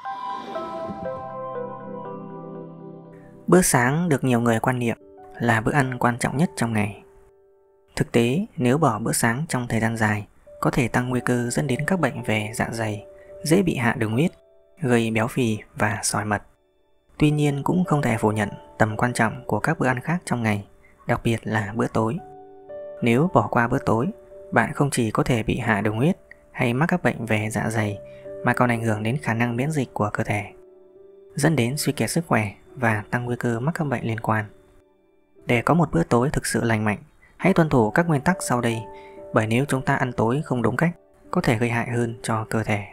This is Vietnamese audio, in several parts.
Bữa sáng được nhiều người quan niệm là bữa ăn quan trọng nhất trong ngày. Thực tế, nếu bỏ bữa sáng trong thời gian dài, có thể tăng nguy cơ dẫn đến các bệnh về dạ dày, dễ bị hạ đường huyết, gây béo phì và sỏi mật. Tuy nhiên cũng không thể phủ nhận tầm quan trọng của các bữa ăn khác trong ngày, đặc biệt là bữa tối. Nếu bỏ qua bữa tối, bạn không chỉ có thể bị hạ đường huyết hay mắc các bệnh về dạ dày mà còn ảnh hưởng đến khả năng miễn dịch của cơ thể, dẫn đến suy kiệt sức khỏe và tăng nguy cơ mắc các bệnh liên quan. Để có một bữa tối thực sự lành mạnh, hãy tuân thủ các nguyên tắc sau đây, bởi nếu chúng ta ăn tối không đúng cách, có thể gây hại hơn cho cơ thể.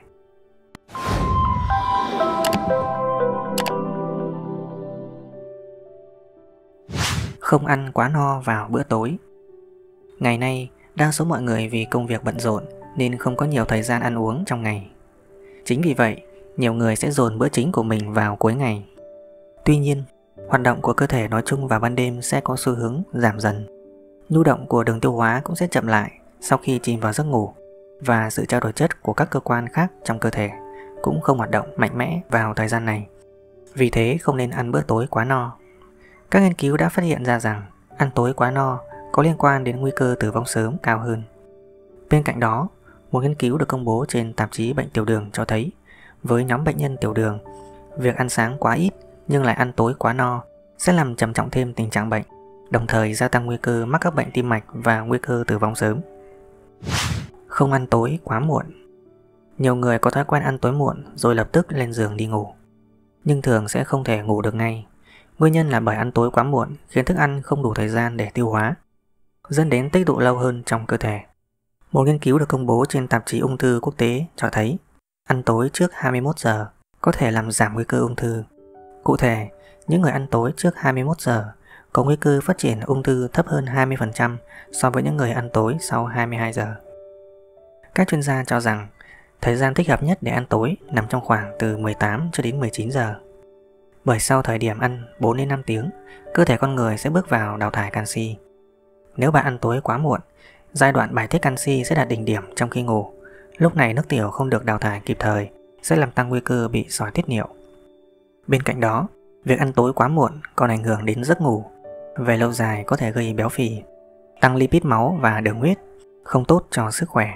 Không ăn quá no vào bữa tối. Ngày nay, đa số mọi người vì công việc bận rộn nên không có nhiều thời gian ăn uống trong ngày. Chính vì vậy, nhiều người sẽ dồn bữa chính của mình vào cuối ngày. Tuy nhiên, hoạt động của cơ thể nói chung vào ban đêm sẽ có xu hướng giảm dần. Nhu động của đường tiêu hóa cũng sẽ chậm lại sau khi chìm vào giấc ngủ, và sự trao đổi chất của các cơ quan khác trong cơ thể cũng không hoạt động mạnh mẽ vào thời gian này. Vì thế không nên ăn bữa tối quá no. Các nghiên cứu đã phát hiện ra rằng ăn tối quá no có liên quan đến nguy cơ tử vong sớm cao hơn. Bên cạnh đó, một nghiên cứu được công bố trên tạp chí Bệnh tiểu đường cho thấy với nhóm bệnh nhân tiểu đường, việc ăn sáng quá ít nhưng lại ăn tối quá no sẽ làm trầm trọng thêm tình trạng bệnh, đồng thời gia tăng nguy cơ mắc các bệnh tim mạch và nguy cơ tử vong sớm. Không ăn tối quá muộn. Nhiều người có thói quen ăn tối muộn rồi lập tức lên giường đi ngủ, nhưng thường sẽ không thể ngủ được ngay. Nguyên nhân là bởi ăn tối quá muộn khiến thức ăn không đủ thời gian để tiêu hóa, dẫn đến tích tụ lâu hơn trong cơ thể. Một nghiên cứu được công bố trên tạp chí Ung thư Quốc tế cho thấy ăn tối trước 21 giờ có thể làm giảm nguy cơ ung thư. Cụ thể, những người ăn tối trước 21 giờ có nguy cơ phát triển ung thư thấp hơn 20% so với những người ăn tối sau 22 giờ. Các chuyên gia cho rằng thời gian thích hợp nhất để ăn tối nằm trong khoảng từ 18 cho đến 19 giờ. Bởi sau thời điểm ăn 4 đến 5 tiếng, cơ thể con người sẽ bước vào đào thải canxi. Nếu bạn ăn tối quá muộn, giai đoạn bài tiết canxi sẽ đạt đỉnh điểm trong khi ngủ. Lúc này nước tiểu không được đào thải kịp thời sẽ làm tăng nguy cơ bị sỏi tiết niệu. Bên cạnh đó, việc ăn tối quá muộn còn ảnh hưởng đến giấc ngủ. Về lâu dài có thể gây béo phì, tăng lipid máu và đường huyết, không tốt cho sức khỏe.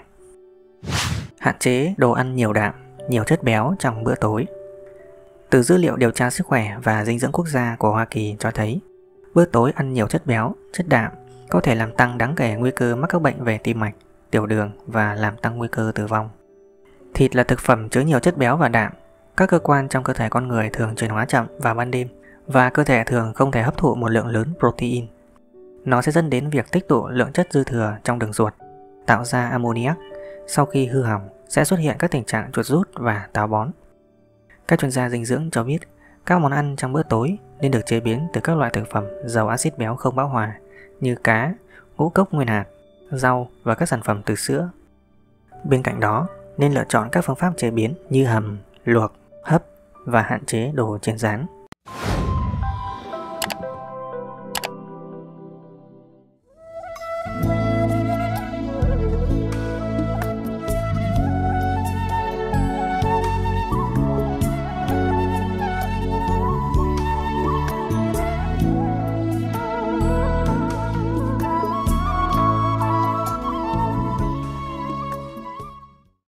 Hạn chế đồ ăn nhiều đạm, nhiều chất béo trong bữa tối. Từ dữ liệu điều tra sức khỏe và dinh dưỡng quốc gia của Hoa Kỳ cho thấy, bữa tối ăn nhiều chất béo, chất đạm có thể làm tăng đáng kể nguy cơ mắc các bệnh về tim mạch, tiểu đường và làm tăng nguy cơ tử vong. Thịt là thực phẩm chứa nhiều chất béo và đạm. Các cơ quan trong cơ thể con người thường chuyển hóa chậm vào ban đêm và cơ thể thường không thể hấp thụ một lượng lớn protein. Nó sẽ dẫn đến việc tích tụ lượng chất dư thừa trong đường ruột, tạo ra ammoniac. Sau khi hư hỏng sẽ xuất hiện các tình trạng chuột rút và táo bón. Các chuyên gia dinh dưỡng cho biết các món ăn trong bữa tối nên được chế biến từ các loại thực phẩm giàu axit béo không bão hòa như cá, ngũ cốc nguyên hạt, rau và các sản phẩm từ sữa. Bên cạnh đó, nên lựa chọn các phương pháp chế biến như hầm, luộc, hấp và hạn chế đồ chiên rán.